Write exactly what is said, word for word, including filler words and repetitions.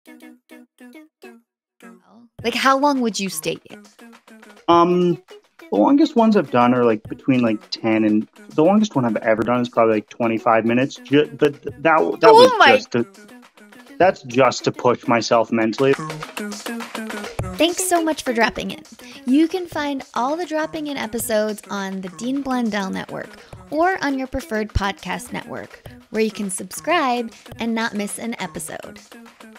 Like, how long would you stay in? Um, the longest ones I've done are like between like ten and the longest one I've ever done is probably like twenty-five minutes. Ju- but that that was Oh my! just to, that's just to push myself mentally. Thanks so much for dropping in. You can find all the Dropping In episodes on the Dean Blundell Network or on your preferred podcast network, where you can subscribe and not miss an episode.